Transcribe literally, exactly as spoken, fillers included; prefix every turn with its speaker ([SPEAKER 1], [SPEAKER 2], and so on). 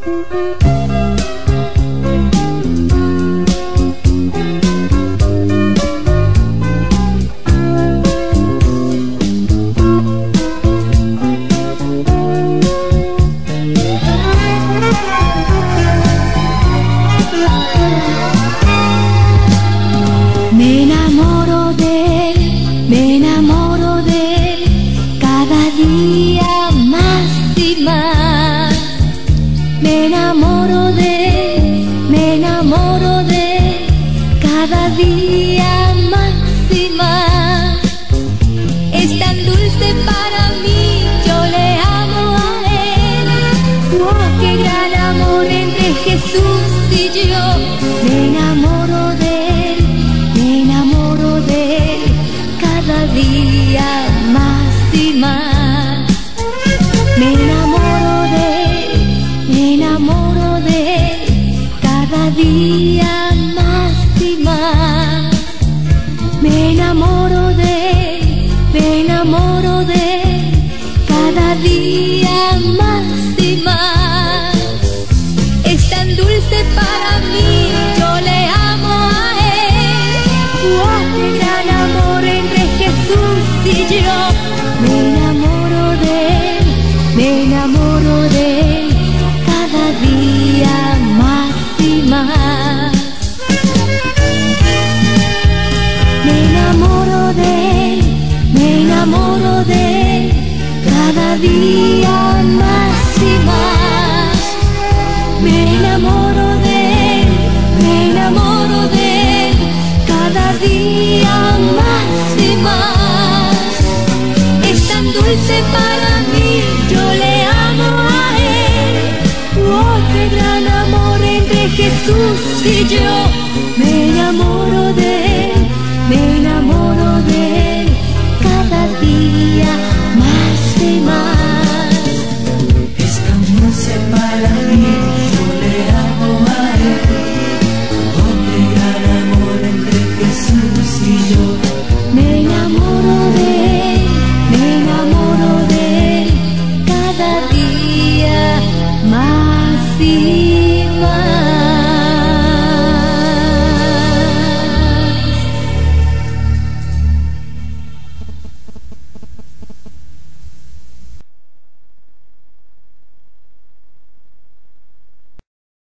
[SPEAKER 1] Me enamoro de él, me enamoro de él, cada día más y más. Me enamoro de él, me enamoro de él, cada día más y más. Es tan dulce para mí, yo le amo a él. ¡Oh, qué gran amor entre Jesús y yo! Me enamoro de él, me enamoro de él, cada día más y más. Me enamoro de él, me enamoro de él, cada día más y más. Me enamoro de él, me enamoro de él, cada día más y más. Es tan dulce para mí, yo le amo a él. ¡Oh, qué gran amor entre Jesús y yo! Me enamoro de él, me enamoro de él, cada día más y más. Me enamoro de él, me enamoro de él, cada día más y más. Me enamoro de él, me enamoro de él, cada día más y más. Es tan dulce para mí, yo le amo a él. ¡Oh, qué gran amor entre Jesús y yo! Me enamoro